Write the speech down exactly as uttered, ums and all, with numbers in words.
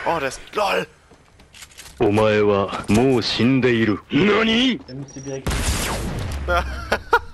Oh, das. LOL! お前はもう死んでいる。何？ Der müsste direkt.